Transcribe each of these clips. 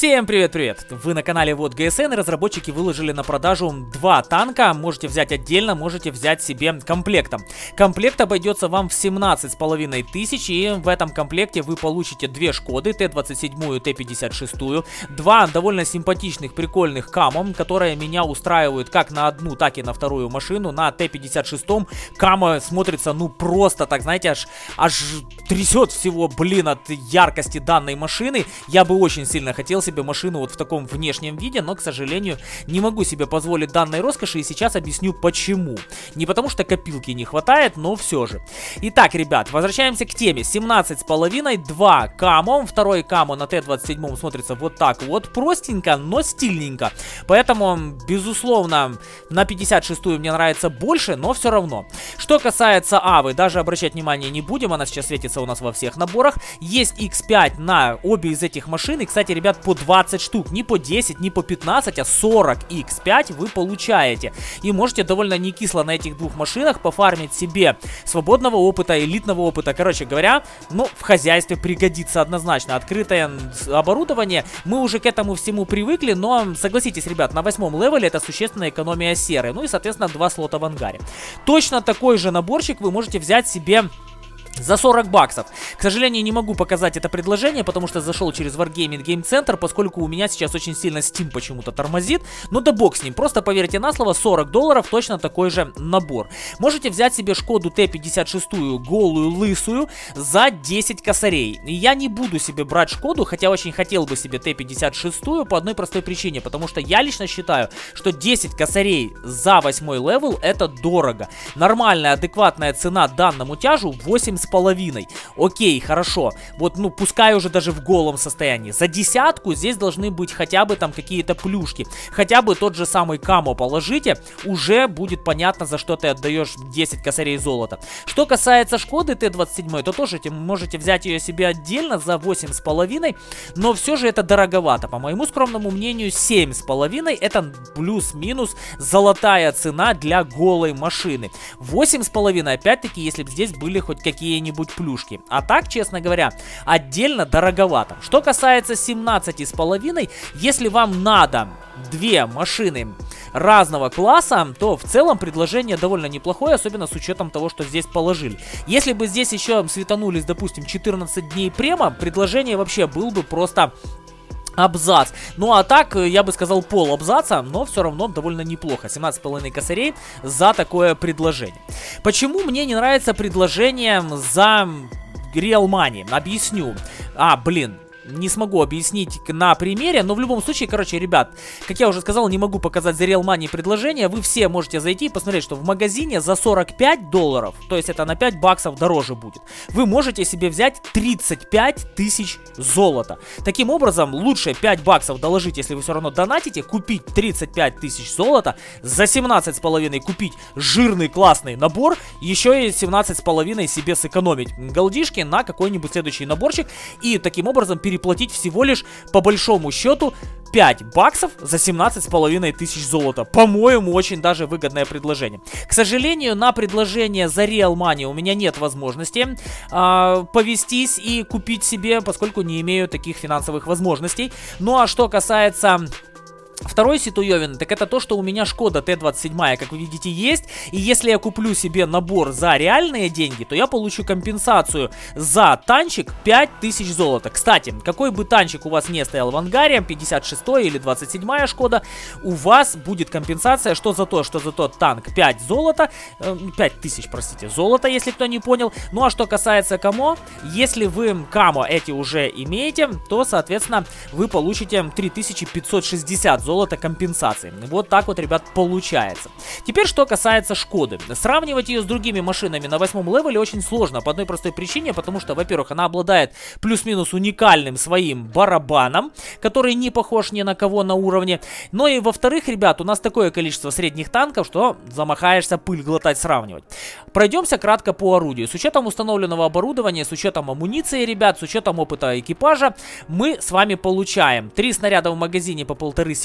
Всем привет-привет! Вы на канале Вот ГСН, и разработчики выложили на продажу два танка. Можете взять отдельно, можете взять себе комплектом. Комплект обойдется вам в 17,5 тысяч, и в этом комплекте вы получите две Шкоды, Т-27 и Т-56, два довольно симпатичных, прикольных Камо, которые меня устраивают как на одну, так и на вторую машину. На Т-56 Камо смотрится, ну просто так, знаете, аж трясет всего, блин, от яркости данной машины. Я бы очень сильно хотел себе машину вот в таком внешнем виде, но, к сожалению, не могу себе позволить данной роскоши, и сейчас объясню почему. Не потому что копилки не хватает, но все же. Итак, ребят, возвращаемся к теме. 17,5, два Камо. Второй Камо на Т-27 смотрится вот так вот, простенько, но стильненько. Поэтому, безусловно, на 56-ю мне нравится больше, но все равно. Что касается Авы, даже обращать внимание не будем, она сейчас светится у нас во всех наборах. Есть X5 на обе из этих машин, и, кстати, ребят, по 20 штук, не по 10, не по 15, а 40 X5 вы получаете. И можете довольно не кисло на этих двух машинах пофармить себе свободного опыта, элитного опыта. Короче говоря, ну, в хозяйстве пригодится однозначно. Открытое оборудование, мы уже к этому всему привыкли, но, согласитесь, ребят, на 8-м левеле это существенная экономия серы. Ну и, соответственно, 2 слота в ангаре. Точно такой же наборчик вы можете взять себе за 40 баксов. К сожалению, не могу показать это предложение, потому что зашел через Wargaming Game Center, поскольку у меня сейчас очень сильно Steam почему-то тормозит. Но да бог с ним, просто поверьте на слово, $40 точно такой же набор. Можете взять себе Шкоду Т-56 голую, лысую за 10 косарей. И я не буду себе брать Шкоду, хотя очень хотел бы себе Т-56 по одной простой причине, потому что я лично считаю, что 10 косарей за 8-й левел это дорого. Нормальная, адекватная цена данному тяжу 8,5. Окей, хорошо. Вот, ну, пускай уже даже в голом состоянии. За десятку здесь должны быть хотя бы там какие-то плюшки. Хотя бы тот же самый Камо положите, уже будет понятно, за что ты отдаешь 10 косарей золота. Что касается Шкоды Т-27, то тоже можете взять ее себе отдельно за 8,5, но все же это дороговато. По моему скромному мнению, 7,5 это плюс-минус золотая цена для голой машины. 8,5, опять-таки, если бы здесь были хоть какие-нибудь плюшки. А так, честно говоря, отдельно дороговато. Что касается 17,5, если вам надо две машины разного класса, то в целом предложение довольно неплохое, особенно с учетом того, что здесь положили. Если бы здесь еще светанулись, допустим, 14 дней према, предложение вообще был бы просто абзац. Ну а так, я бы сказал, пол абзаца, но все равно довольно неплохо. 17,5 косарей за такое предложение. Почему мне не нравится предложение за Real Money? Объясню. Не смогу объяснить на примере, но в любом случае, короче, ребят, как я уже сказал, не могу показать за Real Money предложение. Вы все можете зайти и посмотреть, что в магазине за $45, то есть это на 5 баксов дороже будет, вы можете себе взять 35 тысяч золота. Таким образом, лучше 5 баксов доложить, если вы все равно донатите, купить 35 тысяч золота, за 17,5 купить жирный классный набор, еще и 17,5 себе сэкономить голдишки на какой-нибудь следующий наборчик, и таким образом переплатить всего лишь по большому счету 5 баксов за 17,5 тысяч золота. По-моему, очень даже выгодное предложение. К сожалению, на предложение за Real Money у меня нет возможности повестись и купить себе, поскольку не имею таких финансовых возможностей. Ну а что касается второй ситуевины, так это то, что у меня Шкода Т-27, как вы видите, есть. И если я куплю себе набор за реальные деньги, то я получу компенсацию за танчик 5000 золота. Кстати, какой бы танчик у вас не стоял в ангаре, 56-й или 27-я Шкода, у вас будет компенсация что за то, что за тот танк 5 золота, 5000, простите, золота, если кто не понял. Ну а что касается Камо, если вы Камо эти уже имеете, то, соответственно, вы получите 3560 золота компенсации. Вот так вот, ребят, получается. Теперь, что касается Шкоды. Сравнивать ее с другими машинами на 8-м левеле очень сложно, по одной простой причине, потому что, во-первых, она обладает плюс-минус уникальным своим барабаном, который не похож ни на кого на уровне. Но и, во-вторых, ребят, у нас такое количество средних танков, что замахаешься пыль глотать сравнивать. Пройдемся кратко по орудию. С учетом установленного оборудования, с учетом амуниции, ребят, с учетом опыта экипажа, мы с вами получаем 3 снаряда в магазине по 1,5 секунды,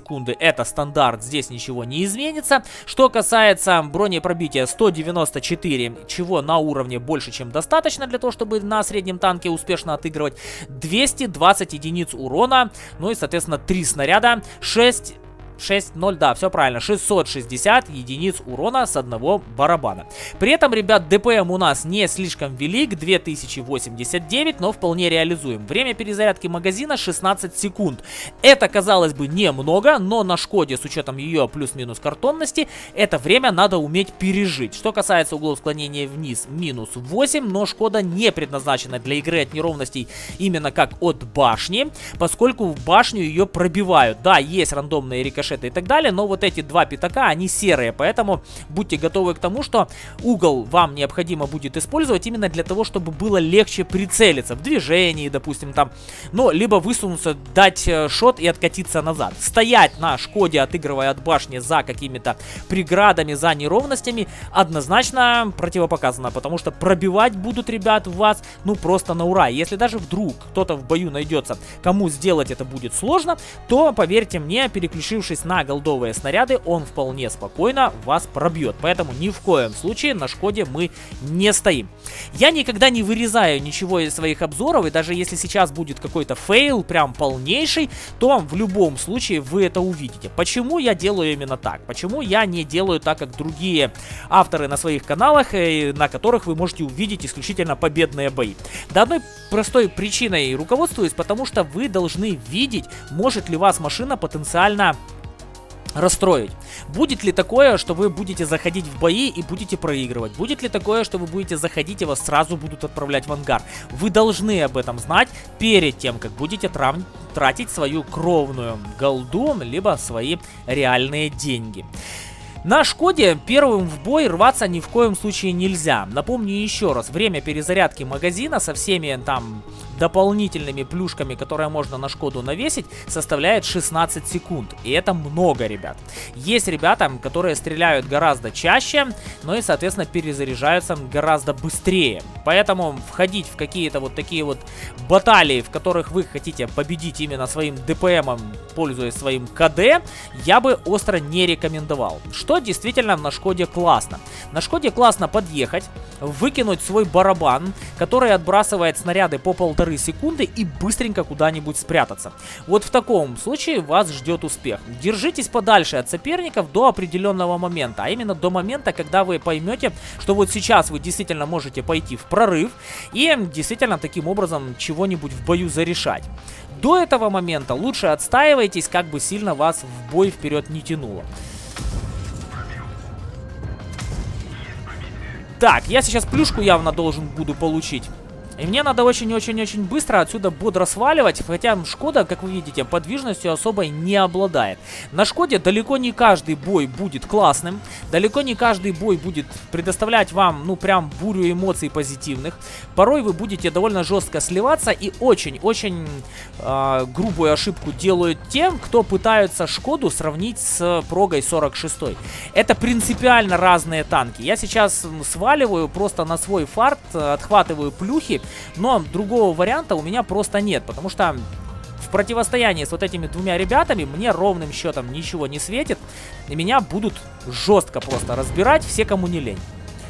секунды, это стандарт, здесь ничего не изменится. Что касается бронепробития 194, чего на уровне больше, чем достаточно для того, чтобы на среднем танке успешно отыгрывать. 220 единиц урона, ну и, соответственно, 3 снаряда, 6-0, да, все правильно, 660 единиц урона с одного барабана. При этом, ребят, ДПМ у нас не слишком велик, 2089, но вполне реализуем. Время перезарядки магазина 16 секунд. Это, казалось бы, немного, но на Шкоде, с учетом ее плюс-минус картонности, это время надо уметь пережить. Что касается углов склонения вниз, минус 8, но Шкода не предназначена для игры от неровностей именно как от башни, поскольку в башню ее пробивают. Да, есть рандомные рикошеты и так далее, но вот эти два пятака, они серые, поэтому будьте готовы к тому, что угол вам необходимо будет использовать именно для того, чтобы было легче прицелиться в движении, допустим, там, но либо высунуться, дать шот и откатиться назад. Стоять на Шкоде, отыгрывая от башни за какими-то преградами, за неровностями, однозначно противопоказано, потому что пробивать будут, ребят, вас, ну, просто на ура. Если даже вдруг кто-то в бою найдется, кому сделать это будет сложно, то, поверьте мне, переключившись на голдовые снаряды, он вполне спокойно вас пробьет. Поэтому ни в коем случае на Шкоде мы не стоим. Я никогда не вырезаю ничего из своих обзоров, и даже если сейчас будет какой-то фейл, прям полнейший, то в любом случае вы это увидите. Почему я делаю именно так? Почему я не делаю так, как другие авторы на своих каналах, на которых вы можете увидеть исключительно победные бои? Да одной простой причиной руководствуюсь, потому что вы должны видеть, может ли вас машина потенциально расстроить. Будет ли такое, что вы будете заходить в бои и будете проигрывать? Будет ли такое, что вы будете заходить и вас сразу будут отправлять в ангар? Вы должны об этом знать перед тем, как будете тратить свою кровную голду, либо свои реальные деньги. На Шкоде первым в бой рваться ни в коем случае нельзя. Напомню еще раз, время перезарядки магазина со всеми там дополнительными плюшками, которые можно на Шкоду навесить, составляет 16 секунд. И это много, ребят. Есть ребята, которые стреляют гораздо чаще, но и, соответственно, перезаряжаются гораздо быстрее. Поэтому входить в какие-то вот такие вот баталии, в которых вы хотите победить именно своим ДПМом, пользуясь своим КД, я бы остро не рекомендовал. Что действительно на Шкоде классно? На Шкоде классно подъехать, выкинуть свой барабан, который отбрасывает снаряды по 1,5 секунды, и быстренько куда-нибудь спрятаться. Вот в таком случае вас ждет успех. Держитесь подальше от соперников до определенного момента, а именно до момента, когда вы поймете, что вот сейчас вы действительно можете пойти в прорыв и действительно таким образом чего-нибудь в бою зарешать. До этого момента лучше отстаивайтесь, как бы сильно вас в бой вперед не тянуло. Так, я сейчас плюшку явно должен буду получить. И мне надо очень-очень-очень быстро отсюда бодро сваливать, хотя Шкода, как вы видите, подвижностью особой не обладает. На Шкоде далеко не каждый бой будет классным, далеко не каждый бой будет предоставлять вам, ну, прям бурю эмоций позитивных. Порой вы будете довольно жестко сливаться, и очень-очень грубую ошибку делают тем, кто пытаются Шкоду сравнить с Прогой 46. Это принципиально разные танки. Я сейчас сваливаю просто на свой фарт, отхватываю плюхи, но другого варианта у меня просто нет, потому что в противостоянии с вот этими двумя ребятами мне ровным счетом ничего не светит, и меня будут жестко просто разбирать все, кому не лень.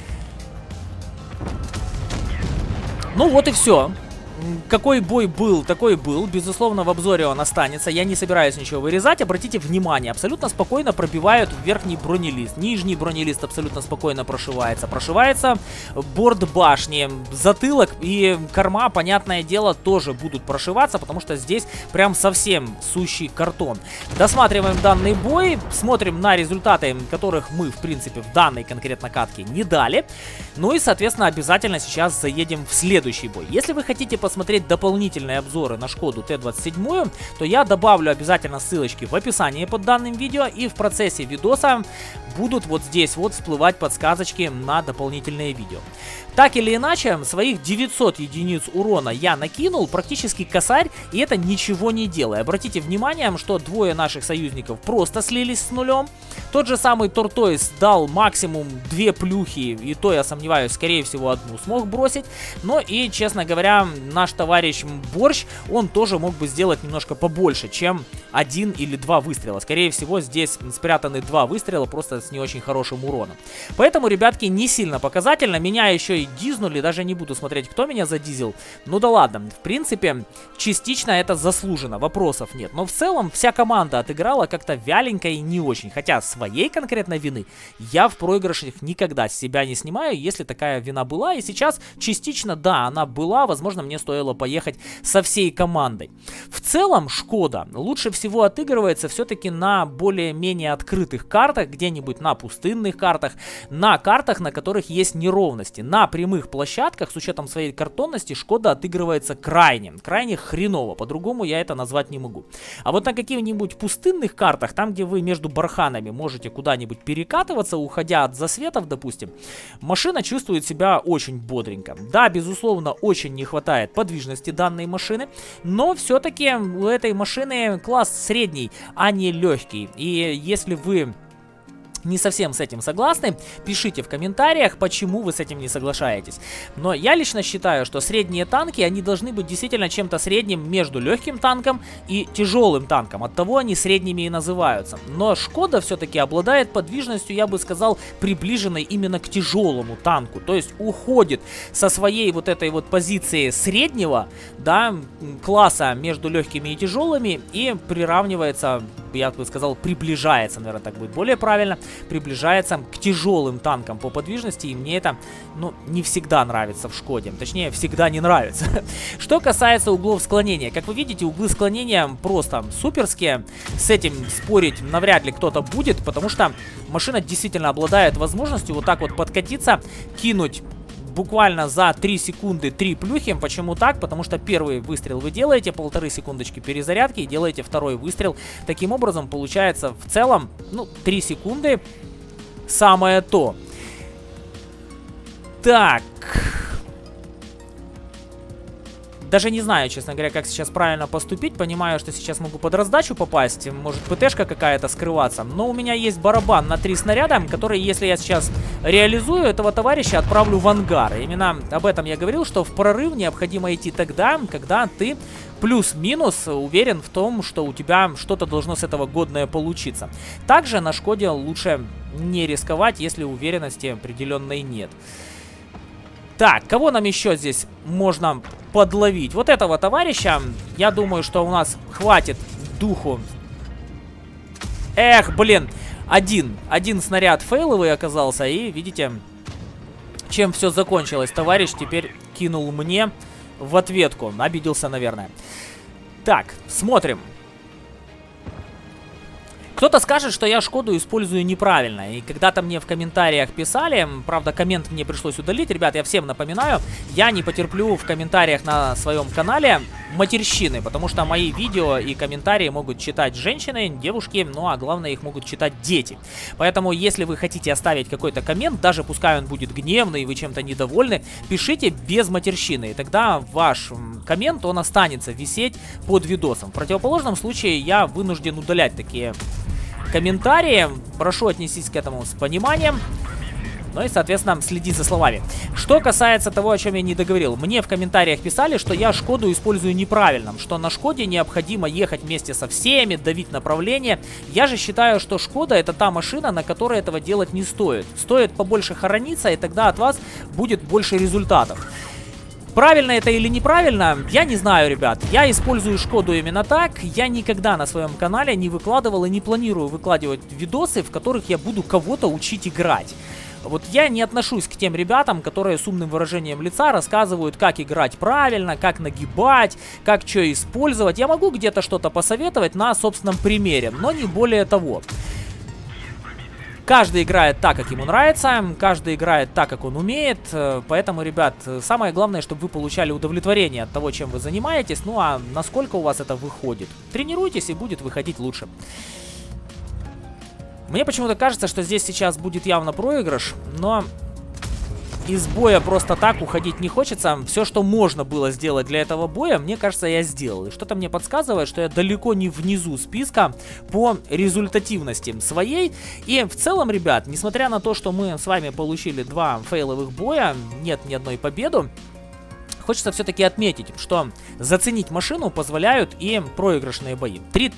Ну вот и все. Какой бой был, такой был. Безусловно, в обзоре он останется. Я не собираюсь ничего вырезать. Обратите внимание, абсолютно спокойно пробивают верхний бронелист. Нижний бронелист абсолютно спокойно прошивается. Прошивается борт башни. Затылок и корма, понятное дело, тоже будут прошиваться, потому что здесь прям совсем сущий картон. Досматриваем данный бой. Смотрим на результаты, которых мы, в принципе, в данной конкретно катке не дали. Ну и, соответственно, обязательно сейчас заедем в следующий бой. Если вы хотите посмотреть дополнительные обзоры на Шкоду Т-27, то я добавлю обязательно ссылочки в описании под данным видео, и в процессе видоса будут вот здесь вот всплывать подсказочки на дополнительные видео. Так или иначе, своих 900 единиц урона я накинул, практически косарь, и это ничего не делая. Обратите внимание, что двое наших союзников просто слились с нулем. Тот же самый Тортойс дал максимум 2 плюхи, и то, я сомневаюсь, скорее всего, одну смог бросить. Но и, честно говоря, наш товарищ Борщ, он тоже мог бы сделать немножко побольше, чем 1 или 2 выстрела. Скорее всего, здесь спрятаны 2 выстрела, просто с не очень хорошим уроном. Поэтому, ребятки, не сильно показательно. Меня еще и дизнули, даже не буду смотреть, кто меня задизил. Ну да ладно, в принципе, частично это заслужено, вопросов нет. Но в целом вся команда отыграла как-то вяленько и не очень. Хотя своей конкретной вины я в проигрышах никогда с себя не снимаю, если такая вина была. И сейчас частично, да, она была. Возможно, мне стоило поехать со всей командой. В целом, Шкода лучше всего отыгрывается все-таки на более-менее открытых картах, где-нибудь на пустынных картах, на картах, на которых есть неровности. На прямых площадках, с учетом своей картонности, Шкода отыгрывается крайне хреново. По-другому я это назвать не могу. А вот на каких-нибудь пустынных картах, там, где вы между барханами можете куда-нибудь перекатываться, уходя от засветов, допустим, машина чувствует себя очень бодренько. Да, безусловно, очень не хватает подвижности данной машины, но все-таки у этой машины класс средний, а не легкий. И если вы не совсем с этим согласны, пишите в комментариях, почему вы с этим не соглашаетесь. Но я лично считаю, что средние танки, они должны быть действительно чем-то средним между легким танком и тяжелым танком. Оттого они средними и называются. Но Шкода все-таки обладает подвижностью, я бы сказал, приближенной именно к тяжелому танку. То есть уходит со своей вот этой вот позиции среднего, да, класса между легкими и тяжелыми и приравнивается, я бы сказал, приближается, наверное, так будет более правильно, приближается к тяжелым танкам по подвижности, и мне это, ну, не всегда нравится в Шкоде, точнее, всегда не нравится. Что касается углов склонения, как вы видите, углы склонения просто суперские, с этим спорить навряд ли кто-то будет, потому что машина действительно обладает возможностью вот так вот подкатиться, кинуть буквально за 3 секунды 3 плюхи. Почему так? Потому что первый выстрел вы делаете, 1,5 секундочки перезарядки и делаете второй выстрел. Таким образом, получается в целом, ну, 3 секунды самое то. Так. Даже не знаю, честно говоря, как сейчас правильно поступить. Понимаю, что сейчас могу под раздачу попасть. Может, ПТшка какая-то скрываться. Но у меня есть барабан на 3 снаряда, который, если я сейчас реализую, этого товарища отправлю в ангар. Именно об этом я говорил, что в прорыв необходимо идти тогда, когда ты плюс-минус уверен в том, что у тебя что-то должно с этого годное получиться. Также на Шкоде лучше не рисковать, если уверенности определенной нет. Так, кого нам еще здесь можно подловить? Вот этого товарища. Я думаю, что у нас хватит духу. Эх, блин. Один снаряд фейловый оказался. И видите, чем все закончилось. Товарищ теперь кинул мне в ответку. Обиделся, наверное. Так, смотрим. Кто-то скажет, что я Шкоду использую неправильно. И когда-то мне в комментариях писали, правда, коммент мне пришлось удалить. Ребят, я всем напоминаю, я не потерплю в комментариях на своем канале матерщины, потому что мои видео и комментарии могут читать женщины, девушки, ну а главное, их могут читать дети. Поэтому, если вы хотите оставить какой-то коммент, даже пускай он будет гневный и вы чем-то недовольны, пишите без матерщины, и тогда ваш коммент, он останется висеть под видосом. В противоположном случае я вынужден удалять такие комментарии. Прошу отнестись к этому с пониманием. Ну и, соответственно, следить за словами. Что касается того, о чем я не договорил. Мне в комментариях писали, что я Шкоду использую неправильно. Что на Шкоде необходимо ехать вместе со всеми, давить направление. Я же считаю, что Шкода — это та машина, на которой этого делать не стоит. Стоит побольше хорониться, и тогда от вас будет больше результатов. Правильно это или неправильно, я не знаю, ребят. Я использую Шкоду именно так. Я никогда на своем канале не выкладывал и не планирую выкладывать видосы, в которых я буду кого-то учить играть. Вот я не отношусь к тем ребятам, которые с умным выражением лица рассказывают, как играть правильно, как нагибать, как что использовать. Я могу где-то что-то посоветовать на собственном примере, но не более того. Каждый играет так, как ему нравится, каждый играет так, как он умеет, поэтому, ребят, самое главное, чтобы вы получали удовлетворение от того, чем вы занимаетесь, ну а насколько у вас это выходит. Тренируйтесь, и будет выходить лучше. Мне почему-то кажется, что здесь сейчас будет явно проигрыш, но из боя просто так уходить не хочется. Все, что можно было сделать для этого боя, мне кажется, я сделал. И что-то мне подсказывает, что я далеко не внизу списка по результативности своей. И в целом, ребят, несмотря на то, что мы с вами получили 2 фейловых боя, нет ни одной победы, хочется все-таки отметить, что заценить машину позволяют и проигрышные бои.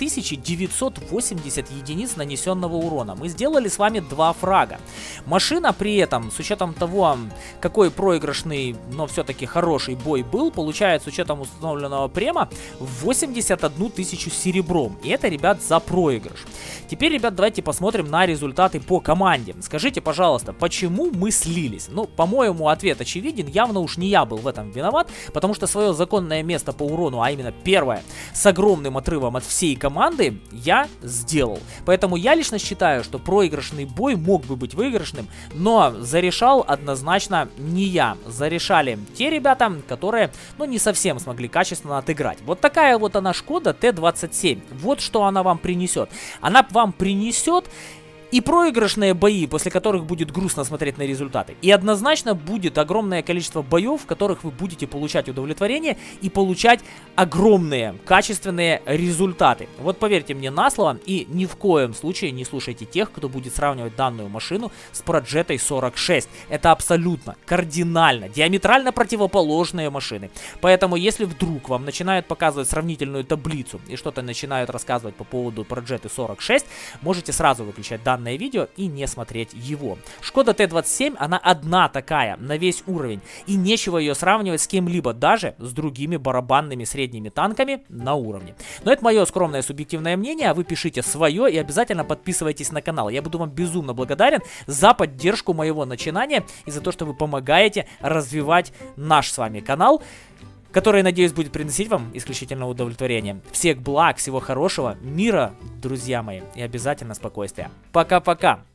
3980 единиц нанесенного урона. Мы сделали с вами 2 фрага. Машина при этом, с учетом того, какой проигрышный, но все-таки хороший бой был, получает с учетом установленного према 81 тысячу серебром. И это, ребят, за проигрыш. Теперь, ребят, давайте посмотрим на результаты по команде. Скажите, пожалуйста, почему мы слились? Ну, по-моему, ответ очевиден. Явно уж не я был в этом виноват, потому что свое законное место по урону, а именно первое, с огромным отрывом от всей команды, я сделал. Поэтому я лично считаю, что проигрышный бой мог бы быть выигрышным, но зарешал однозначно не я. Зарешали те ребята, которые, ну, не совсем смогли качественно отыграть. Вот такая вот она Шкода Т-27. Вот что она вам принесет. Она вам принесет и проигрышные бои, после которых будет грустно смотреть на результаты. И однозначно будет огромное количество боев, в которых вы будете получать удовлетворение и получать огромные качественные результаты. Вот поверьте мне на слово, и ни в коем случае не слушайте тех, кто будет сравнивать данную машину с Progetto 46. Это абсолютно, кардинально, диаметрально противоположные машины. Поэтому, если вдруг вам начинают показывать сравнительную таблицу и что-то начинают рассказывать по поводу Progetto 46, можете сразу выключать данное видео и не смотреть его. Шкода Т-27, она одна такая на весь уровень, и нечего ее сравнивать с кем-либо, даже с другими барабанными средними танками на уровне. Но это мое скромное субъективное мнение, а вы пишите свое и обязательно подписывайтесь на канал. Я буду вам безумно благодарен за поддержку моего начинания и за то, что вы помогаете развивать наш с вами канал, который, надеюсь, будет приносить вам исключительное удовлетворение. Всех благ, всего хорошего, мира, друзья мои, и обязательно спокойствия. Пока-пока!